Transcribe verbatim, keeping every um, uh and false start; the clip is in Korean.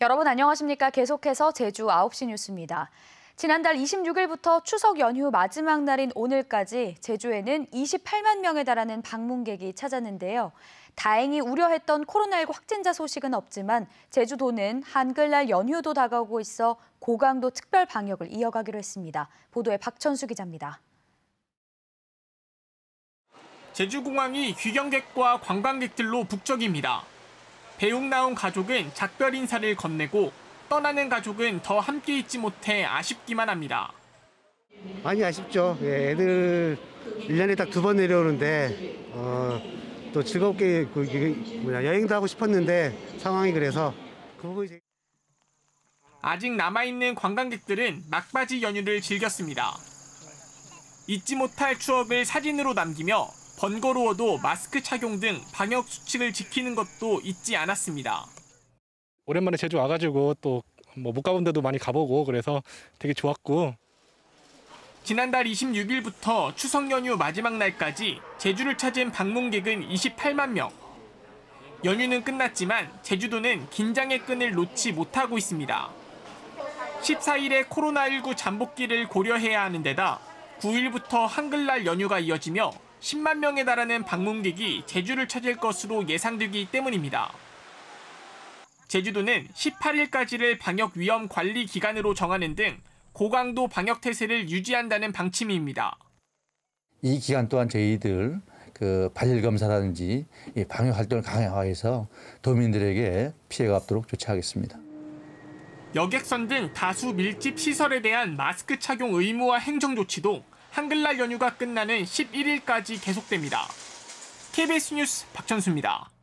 여러분 안녕하십니까? 계속해서 제주 아홉 시 뉴스입니다. 지난달 이십육 일부터 추석 연휴 마지막 날인 오늘까지 제주에는 이십팔만 명에 달하는 방문객이 찾았는데요. 다행히 우려했던 코로나십구 확진자 소식은 없지만 제주도는 한글날 연휴도 다가오고 있어 고강도 특별 방역을 이어가기로 했습니다. 보도에 박천수 기자입니다. 제주공항이 귀경객과 관광객들로 북적입니다. 배웅 나온 가족은 작별 인사를 건네고 떠나는 가족은 더 함께 있지 못해 아쉽기만 합니다. 많이 아쉽죠. 예, 애들 일 년에 딱 두 번 내려오는데 어, 또 즐겁게 그, 뭐냐, 여행도 하고 싶었는데 상황이 그래서 그 부분이 제... 아직 남아있는 관광객들은 막바지 연휴를 즐겼습니다. 잊지 못할 추억을 사진으로 남기며 번거로워도 마스크 착용 등 방역 수칙을 지키는 것도 잊지 않았습니다. 오랜만에 제주 와가지고 또 뭐 못 가본 데도 많이 가보고 그래서 되게 좋았고. 지난달 이십육 일부터 추석 연휴 마지막 날까지 제주를 찾은 방문객은 이십팔만 명. 연휴는 끝났지만 제주도는 긴장의 끈을 놓지 못하고 있습니다. 십사 일에 코로나십구 잠복기를 고려해야 하는 데다 구 일부터 한글날 연휴가 이어지며 십만 명에 달하는 방문객이 제주를 찾을 것으로 예상되기 때문입니다. 제주도는 십팔 일까지를 방역 위험 관리 기간으로 정하는 등 고강도 방역 태세를 유지한다는 방침입니다. 이 기간 동안 저희들 그 발열 검사라든지 방역 활동을 강화해서 도민들에게 피해가 없도록 조치하겠습니다. 여객선 등 다수 밀집 시설에 대한 마스크 착용 의무화 행정 조치도 한글날 연휴가 끝나는 십일 일까지 계속됩니다. 케이비에스 뉴스 박천수입니다.